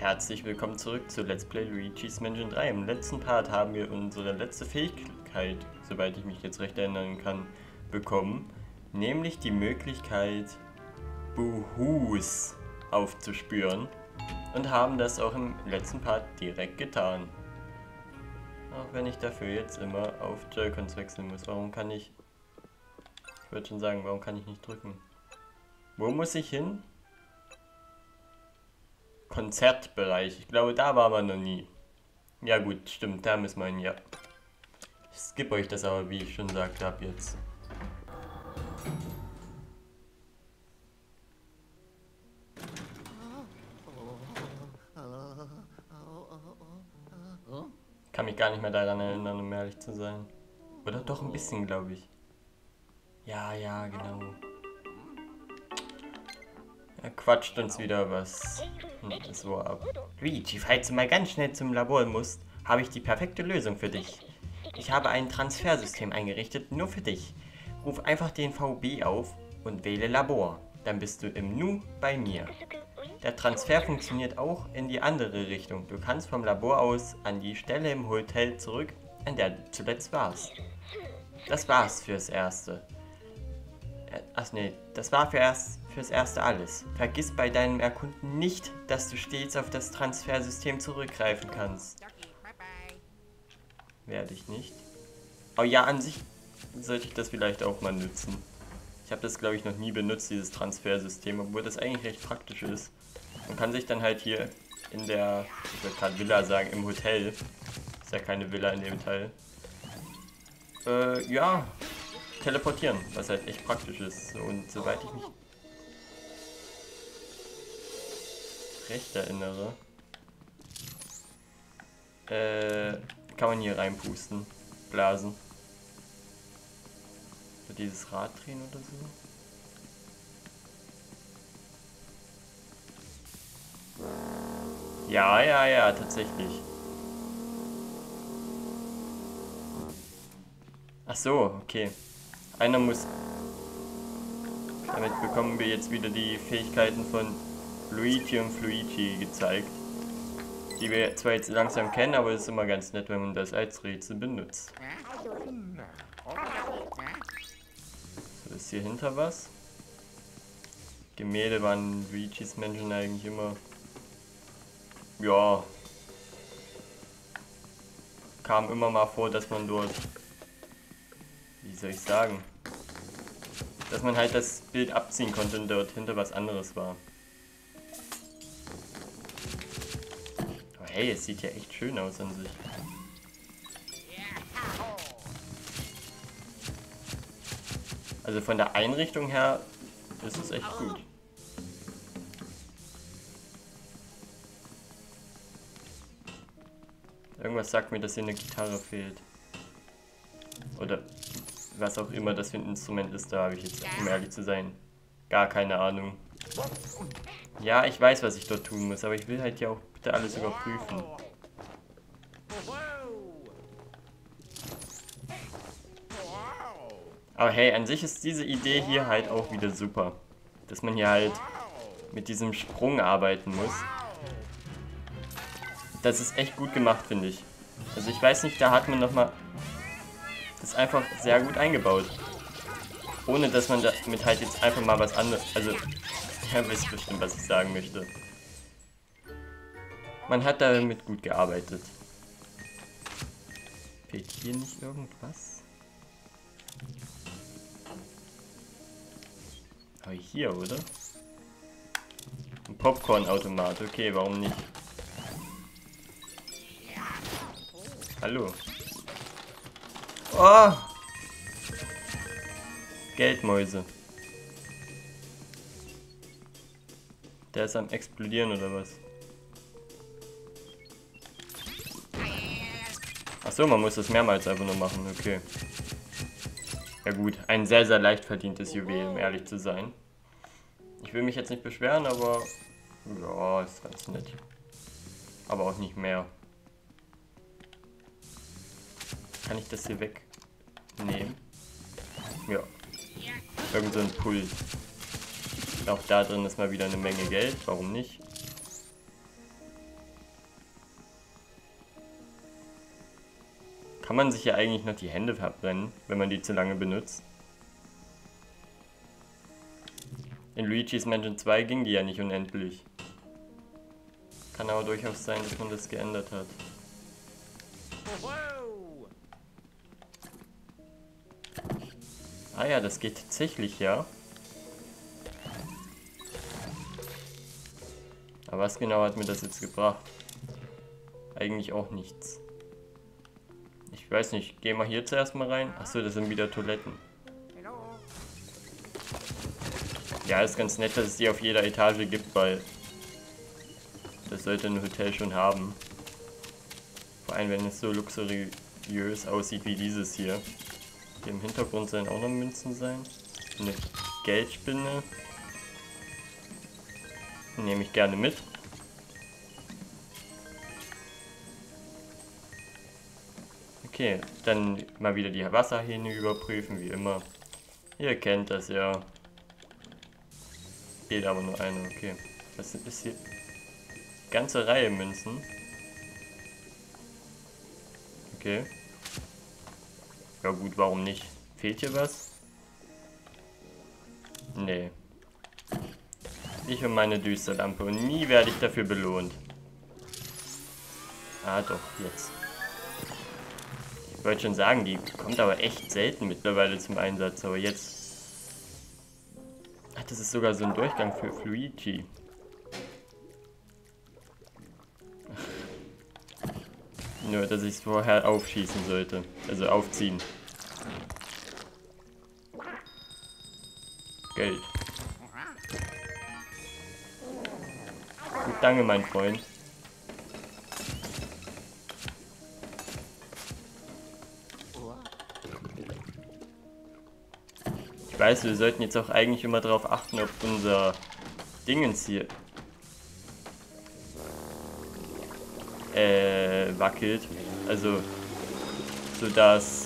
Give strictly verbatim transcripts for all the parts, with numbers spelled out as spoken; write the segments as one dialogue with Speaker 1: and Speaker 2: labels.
Speaker 1: Herzlich willkommen zurück zu Let's Play Luigi's Mansion drei. Im letzten Part haben wir unsere letzte Fähigkeit, soweit ich mich jetzt recht erinnern kann, bekommen. Nämlich die Möglichkeit, Buhus aufzuspüren. Und haben das auch im letzten Part direkt getan. Auch wenn ich dafür jetzt immer auf Joy-Cons wechseln muss. Warum kann ich... Ich würde schon sagen, warum kann ich nicht drücken? Wo muss ich hin? Konzertbereich. Ich glaube, da war man noch nie. Ja gut, stimmt, da müssen wir hin, ja. Ich skippe euch das aber, wie ich schon gesagt habe, jetzt. Kann mich gar nicht mehr daran erinnern, um ehrlich zu sein. Oder doch ein bisschen, glaube ich. Ja, ja, genau. Er quatscht uns wieder was. Und das war ab. Luigi, falls du mal ganz schnell zum Labor musst, habe ich die perfekte Lösung für dich. Ich habe ein Transfersystem eingerichtet, nur für dich. Ruf einfach den V B auf und wähle Labor. Dann bist du im Nu bei mir. Der Transfer funktioniert auch in die andere Richtung. Du kannst vom Labor aus an die Stelle im Hotel zurück, an der du zuletzt warst. Das war's fürs Erste. Ach nee, das war für erst, fürs Erste alles. Vergiss bei deinem Erkunden nicht, dass du stets auf das Transfersystem zurückgreifen kannst. Werde ich nicht. Oh ja, an sich sollte ich das vielleicht auch mal nutzen. Ich habe das, glaube ich, noch nie benutzt, dieses Transfersystem, obwohl das eigentlich recht praktisch ist. Man kann sich dann halt hier in der, ich würde gerade Villa sagen, im Hotel. Ist ja keine Villa in dem Teil. Äh, ja. teleportieren, was halt echt praktisch ist. Und soweit ich mich recht erinnere, äh, kann man hier reinpusten, blasen. So dieses Rad drehen oder so. Ja, ja, ja, tatsächlich. Ach so, okay. Einer muss... Damit bekommen wir jetzt wieder die Fähigkeiten von Luigi und Fluigi gezeigt. Die wir zwar jetzt langsam kennen, aber es ist immer ganz nett, wenn man das als Rätsel benutzt. So, ist hier hinter was? Gemälde waren Luigi's Mansion eigentlich immer... Ja... Kam immer mal vor, dass man dort... Wie soll ich sagen? Dass man halt das Bild abziehen konnte und dort hinter was anderes war. Aber hey, es sieht ja echt schön aus an sich. Also von der Einrichtung her ist es echt gut. Irgendwas sagt mir, dass hier eine Gitarre fehlt. Oder was auch immer das für ein Instrument ist, da habe ich jetzt, um ehrlich zu sein, gar keine Ahnung. Ja, ich weiß, was ich dort tun muss, aber ich will halt ja auch bitte alles überprüfen. Aber hey, an sich ist diese Idee hier halt auch wieder super. Dass man hier halt mit diesem Sprung arbeiten muss. Das ist echt gut gemacht, finde ich. Also ich weiß nicht, da hat man nochmal... Das ist einfach sehr gut eingebaut. Ohne dass man damit halt jetzt einfach mal was anderes... Also, ihr wisst bestimmt, was ich sagen möchte. Man hat damit gut gearbeitet. Fehlt hier nicht irgendwas? Aber hier, oder? Ein Popcorn-Automat. Okay, warum nicht? Hallo. Oh! Geldmäuse. Der ist am explodieren oder was? Ach so, man muss das mehrmals einfach nur machen, okay. Ja gut, ein sehr, sehr leicht verdientes Juwel, um ehrlich zu sein. Ich will mich jetzt nicht beschweren, aber... Ja, ist ganz nett. Aber auch nicht mehr. Kann ich das hier wegnehmen? Ja. Irgend so ein Pult. Auch da drin ist mal wieder eine Menge Geld. Warum nicht? Kann man sich ja eigentlich noch die Hände verbrennen, wenn man die zu lange benutzt? In Luigi's Mansion zwei ging die ja nicht unendlich. Kann aber durchaus sein, dass man das geändert hat. Ah ja, das geht tatsächlich, ja. Aber was genau hat mir das jetzt gebracht? Eigentlich auch nichts. Ich weiß nicht, gehen wir hier zuerst mal rein. Achso, das sind wieder Toiletten. Ja, ist ganz nett, dass es die auf jeder Etage gibt, weil das sollte ein Hotel schon haben. Vor allem, wenn es so luxuriös aussieht wie dieses hier. Hier im Hintergrund sollen auch noch Münzen sein. Eine Geldspinne. Nehme ich gerne mit. Okay, dann mal wieder die Wasserhähne überprüfen, wie immer. Ihr kennt das ja. Geht aber nur eine, okay. Das ist hier ganze Reihe Münzen. Okay. Ja gut, warum nicht? Fehlt hier was? Nee. Ich und meine Düsterlampe und nie werde ich dafür belohnt. Ah doch, jetzt. Ich wollte schon sagen, die kommt aber echt selten mittlerweile zum Einsatz, aber jetzt... Ach, das ist sogar so ein Durchgang für Luigi. Nur, dass ich es vorher aufschießen sollte. Also aufziehen. Geld. Gut, danke, mein Freund. Ich weiß, wir sollten jetzt auch eigentlich immer darauf achten, ob unser Dingens hier äh, wackelt. Also, so dass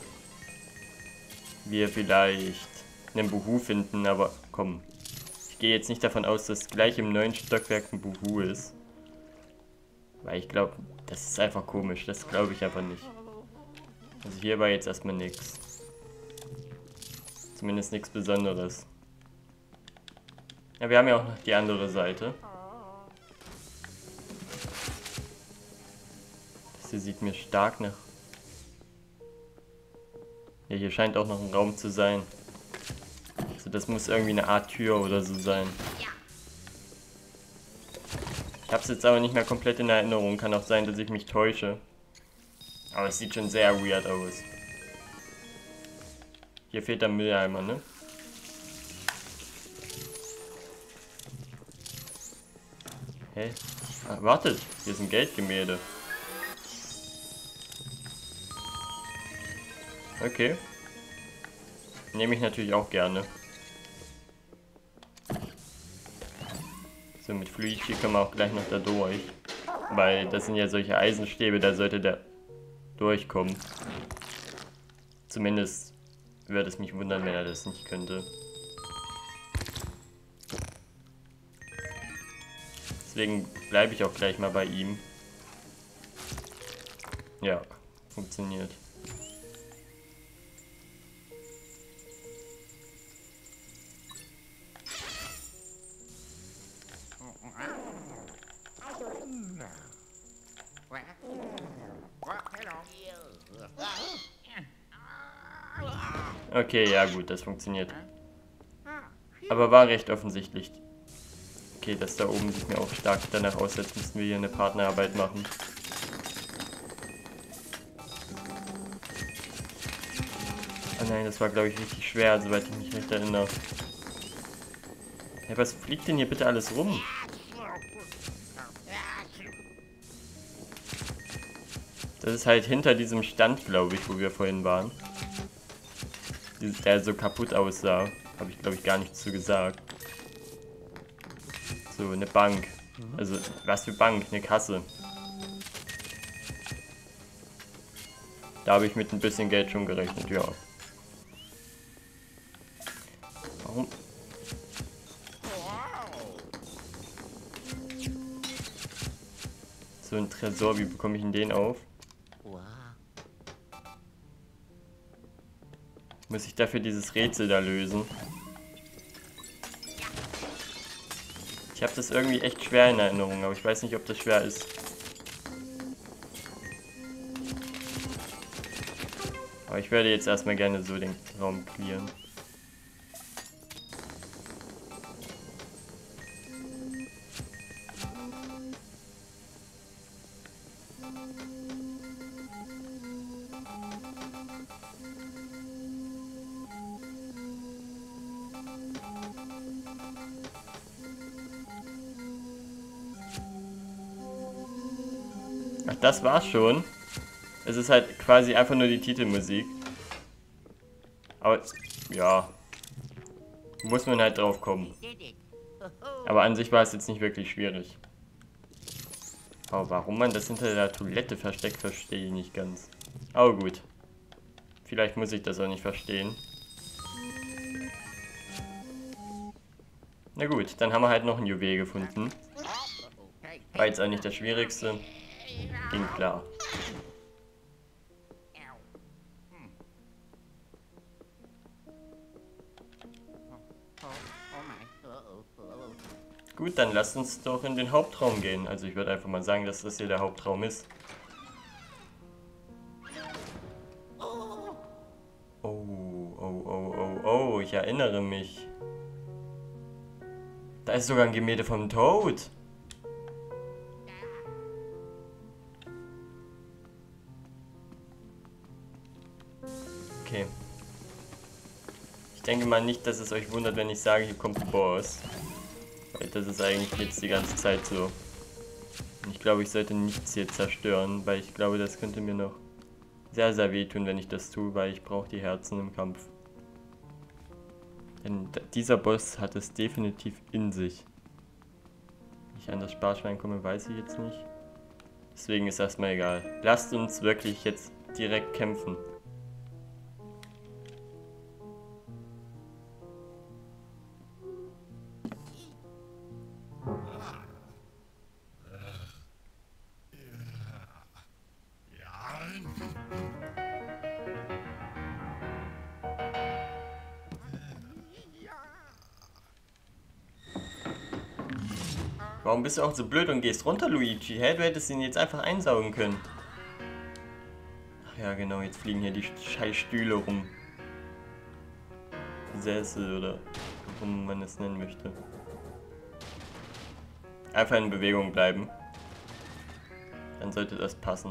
Speaker 1: wir vielleicht einen Buhu finden, aber komm. Ich gehe jetzt nicht davon aus, dass gleich im neuen Stockwerk ein Buhu ist. Weil ich glaube, das ist einfach komisch. Das glaube ich aber nicht. Also hier war jetzt erstmal nichts. Zumindest nichts Besonderes. Ja, wir haben ja auch noch die andere Seite. Das hier sieht mir stark nach... Ja, hier scheint auch noch ein Raum zu sein. Also das muss irgendwie eine Art Tür oder so sein. Ich habe es jetzt aber nicht mehr komplett in Erinnerung. Kann auch sein, dass ich mich täusche. Aber es sieht schon sehr weird aus. Hier fehlt der Mülleimer, ne? Hä? Ah, wartet, hier ist ein Geldgemälde. Okay. Nehme ich natürlich auch gerne. So, mit Luigi können wir auch gleich noch da durch. Weil das sind ja solche Eisenstäbe, da sollte der durchkommen. Zumindest würde es mich wundern, wenn er das nicht könnte. Deswegen bleibe ich auch gleich mal bei ihm. Ja, funktioniert. Okay, ja gut, das funktioniert. Aber war recht offensichtlich. Okay, das da oben sieht mir auch stark danach aus, als müssten wir hier eine Partnerarbeit machen. Oh nein, das war glaube ich richtig schwer, soweit ich mich recht erinnere. Hey, was fliegt denn hier bitte alles rum? Das ist halt hinter diesem Stand, glaube ich, wo wir vorhin waren. Der so kaputt aussah. Habe ich, glaube ich, gar nichts zu gesagt. So, eine Bank. Also, was für Bank? Eine Kasse. Da habe ich mit ein bisschen Geld schon gerechnet, ja. Warum? So ein Tresor, wie bekomme ich denn den auf? Muss ich dafür dieses Rätsel da lösen? Ich habe das irgendwie echt schwer in Erinnerung, aber ich weiß nicht, ob das schwer ist. Aber ich werde jetzt erstmal gerne so den Raum clearen. Ach, das war's schon. Es ist halt quasi einfach nur die Titelmusik. Aber, ja. Muss man halt drauf kommen. Aber an sich war es jetzt nicht wirklich schwierig. Aber warum man das hinter der Toilette versteckt, verstehe ich nicht ganz. Aber gut. Vielleicht muss ich das auch nicht verstehen. Na gut, dann haben wir halt noch ein Juwel gefunden. War jetzt auch nicht das Schwierigste. Ging klar. Gut, dann lasst uns doch in den Hauptraum gehen. Also ich würde einfach mal sagen, dass das hier der Hauptraum ist. Oh, oh, oh, oh, oh, ich erinnere mich. Da ist sogar ein Gemälde vom Toad. Okay. Ich denke mal nicht, dass es euch wundert, wenn ich sage, hier kommt ein Boss. Weil das ist eigentlich jetzt die ganze Zeit so. Und ich glaube, ich sollte nichts hier zerstören, weil ich glaube, das könnte mir noch sehr, sehr wehtun, wenn ich das tue, weil ich brauche die Herzen im Kampf. Denn dieser Boss hat es definitiv in sich. Wie ich an das Sparschwein komme, weiß ich jetzt nicht. Deswegen ist erstmal egal. Lasst uns wirklich jetzt direkt kämpfen. Warum bist du auch so blöd und gehst runter, Luigi? Hä, du hättest ihn jetzt einfach einsaugen können. Ach ja, genau, jetzt fliegen hier die scheiß Stühle rum. Sessel oder wie man es nennen möchte. Einfach in Bewegung bleiben. Dann sollte das passen.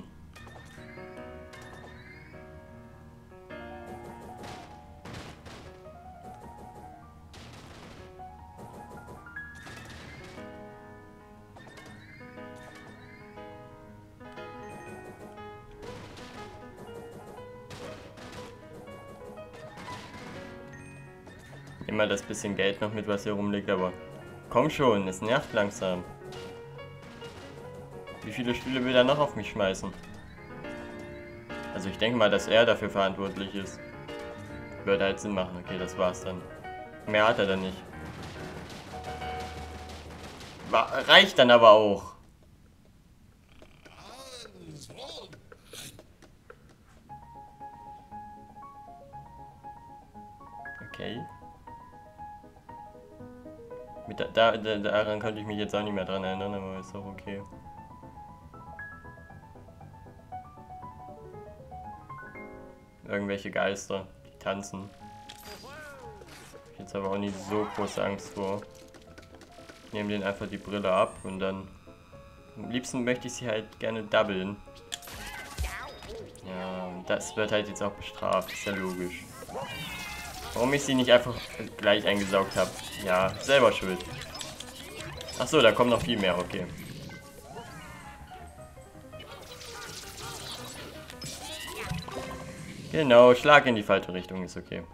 Speaker 1: Immer das bisschen Geld noch mit, was hier rumliegt, aber komm schon, es nervt langsam. Wie viele Stühle will er noch auf mich schmeißen? Also ich denke mal, dass er dafür verantwortlich ist. Würde halt Sinn machen. Okay, das war's dann. Mehr hat er dann nicht. War, reicht dann aber auch. Okay. Mit da, da, da, daran konnte ich mich jetzt auch nicht mehr dran erinnern, aber ist auch okay. Irgendwelche Geister, die tanzen. Ich jetzt aber auch nicht so große Angst vor. Ich nehme denen einfach die Brille ab und dann... Am liebsten möchte ich sie halt gerne doublen. Ja, das wird halt jetzt auch bestraft, ist ja logisch. Warum ich sie nicht einfach gleich eingesaugt habe? Ja, selber schuld. Achso, da kommt noch viel mehr, okay. Genau, Schlag in die falsche Richtung ist okay.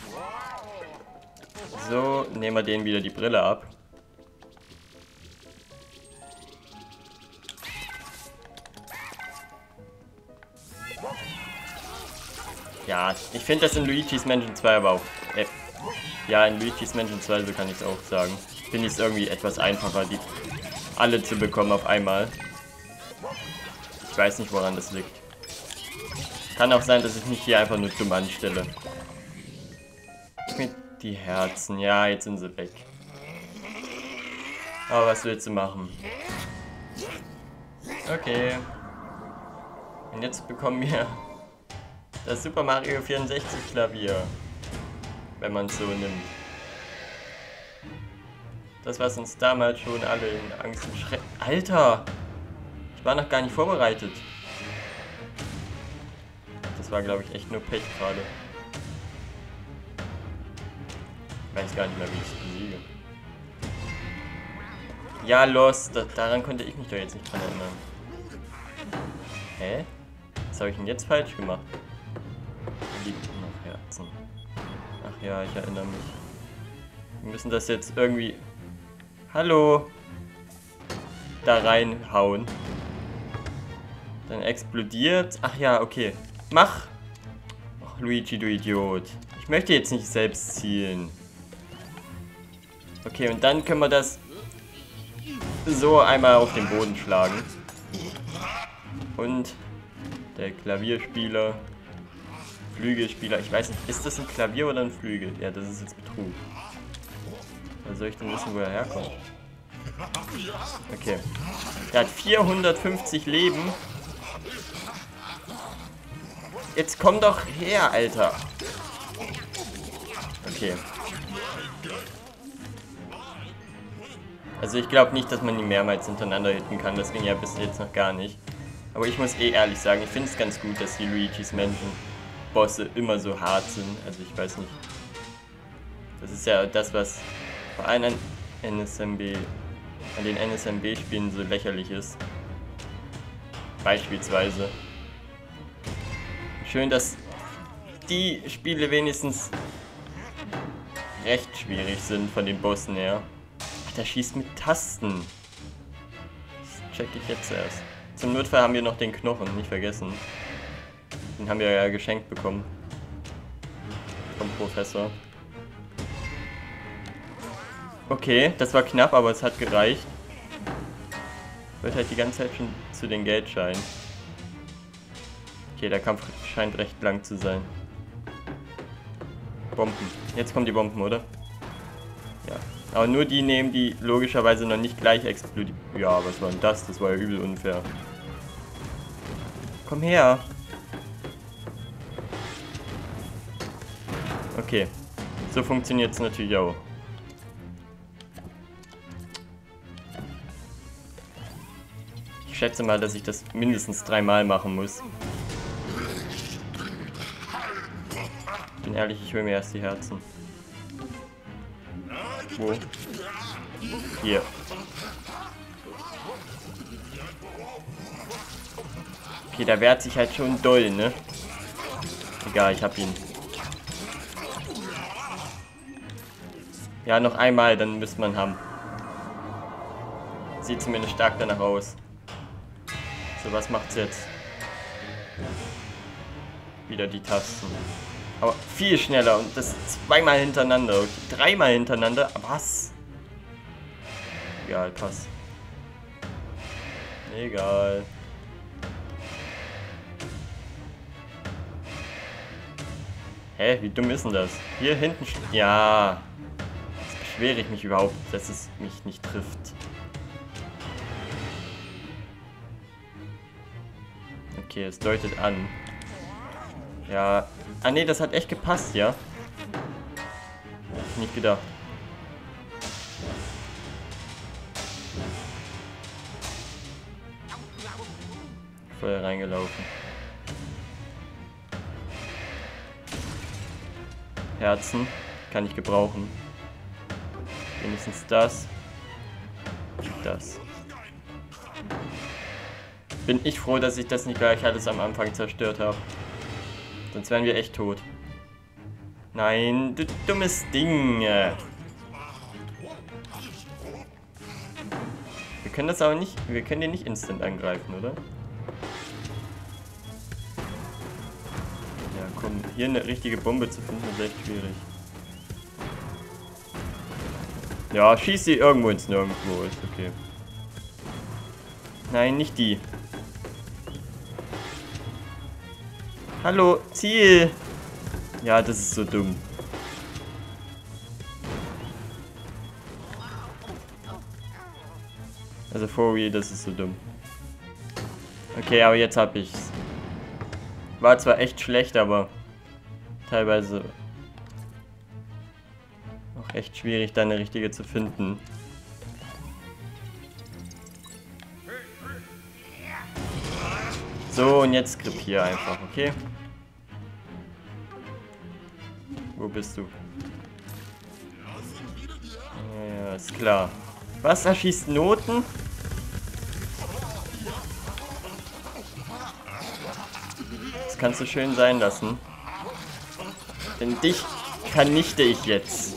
Speaker 1: So, nehmen wir denen wieder die Brille ab. Ja, ich finde das in Luigi's Mansion zwei aber auch... Äh, ja, in Luigi's Mansion zwei, so kann ich es auch sagen. Finde ich es irgendwie etwas einfacher, die alle zu bekommen auf einmal. Ich weiß nicht, woran das liegt. Kann auch sein, dass ich mich hier einfach nur dumm anstelle. die Herzen. Ja, jetzt sind sie weg. Aber was willst du machen? Okay. Und jetzt bekommen wir das Super Mario vierundsechzig Klavier. Wenn man es so nimmt. Das, was uns damals schon alle in Angst und Schreck... Alter! Ich war noch gar nicht vorbereitet. Das war, glaube ich, echt nur Pech gerade. Ich weiß gar nicht mehr, wie ich es besiege. Ja, los. Da, daran konnte ich mich doch jetzt nicht dran erinnern. Hä? Was habe ich denn jetzt falsch gemacht? Da liegt noch Herzen. Ach ja, ich erinnere mich. Wir müssen das jetzt irgendwie... Hallo! Da reinhauen. Dann explodiert. Ach ja, okay. Mach! Ach, Luigi, du Idiot. Ich möchte jetzt nicht selbst zielen. Okay, und dann können wir das so einmal auf den Boden schlagen. Und der Klavierspieler, Flügelspieler, ich weiß nicht, ist das ein Klavier oder ein Flügel? Ja, das ist jetzt Betrug. Oder soll ich denn wissen, wo er herkommt? Okay. Der hat vierhundertfünfzig Leben. Jetzt komm doch her, Alter. Okay. Also ich glaube nicht, dass man ihn mehrmals hintereinander hitten kann. Das ging ja bis jetzt noch gar nicht. Aber ich muss eh ehrlich sagen, ich finde es ganz gut, dass die Luigi's Mansion Bosse immer so hart sind. Also ich weiß nicht. Das ist ja das, was vor allem an N S M B, an den N S M B-Spielen so lächerlich ist. Beispielsweise. Schön, dass die Spiele wenigstens recht schwierig sind von den Bossen her. Ach, der schießt mit Tasten. Das check ich jetzt erst. Zum Notfall haben wir noch den Knochen, nicht vergessen. Den haben wir ja geschenkt bekommen. Vom Professor. Okay, das war knapp, aber es hat gereicht. Ich wollte halt die ganze Zeit schon zu den Geldscheinen. Okay, der Kampf scheint recht lang zu sein. Bomben. Jetzt kommen die Bomben, oder? Ja. Aber nur die nehmen, die logischerweise noch nicht gleich explodieren. Ja, was war denn das? Das war ja übel unfair. Komm her. Okay. So funktioniert es natürlich auch. Ich schätze mal, dass ich das mindestens dreimal machen muss. Bin ehrlich, ich will mir erst die Herzen. Wo? Hier. Okay, da wehrt sich halt schon doll, ne? Egal, ich hab ihn. Ja, noch einmal, dann müsste man haben. Sieht zumindest stark danach aus. So, was macht's jetzt? Wieder die Tasten. Aber viel schneller und das zweimal hintereinander. Okay, dreimal hintereinander. Was? Egal, pass. Egal. Hä, wie dumm ist denn das? Hier hinten... Ja. Jetzt beschwere ich mich überhaupt, dass es mich nicht trifft. Okay, es deutet an. Ja. Ah ne, das hat echt gepasst, ja? Hätte ich nicht gedacht. Voll reingelaufen. Herzen kann ich gebrauchen. Wenigstens das. Das. Bin ich froh, dass ich das nicht gleich alles am Anfang zerstört habe. Sonst wären wir echt tot. Nein, du dummes Ding. Wir können das aber nicht, wir können den nicht instant angreifen, oder? Ja, komm, hier eine richtige Bombe zu finden ist echt schwierig. Ja, schieß sie irgendwo ins Nirgendwo, ist okay. Nein, nicht die. Hallo, Ziel! Ja, das ist so dumm. Also for real, das ist so dumm. Okay, aber jetzt hab ich's. War zwar echt schlecht, aber teilweise auch echt schwierig, da eine richtige zu finden. So, und jetzt krepier einfach, okay? Wo bist du? Ja, ist klar. Was, er schießt Noten? Das kannst du schön sein lassen. Denn dich vernichte ich jetzt.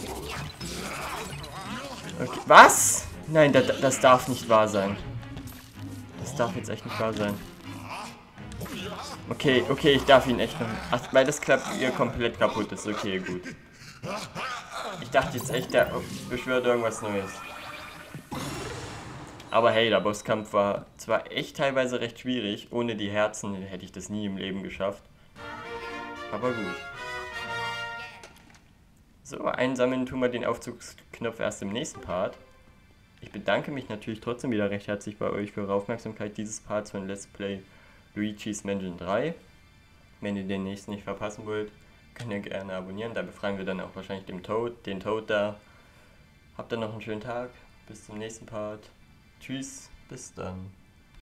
Speaker 1: Okay. Was? Nein, das, das darf nicht wahr sein. Das darf jetzt echt nicht wahr sein. Okay, okay, ich darf ihn echt noch... Ach, weil das klappt ihr komplett kaputt ist. Okay, gut. Ich dachte jetzt echt, der beschwört irgendwas Neues. Aber hey, der Bosskampf war zwar echt teilweise recht schwierig. Ohne die Herzen hätte ich das nie im Leben geschafft. Aber gut. So, einsammeln tun wir den Aufzugsknopf erst im nächsten Part. Ich bedanke mich natürlich trotzdem wieder recht herzlich bei euch für eure Aufmerksamkeit dieses Parts von Let's Play Luigi's Mansion drei. Wenn ihr den nächsten nicht verpassen wollt, könnt ihr gerne abonnieren. Da befreien wir dann auch wahrscheinlich den Toad, den Toad da. Habt dann noch einen schönen Tag. Bis zum nächsten Part. Tschüss, bis dann.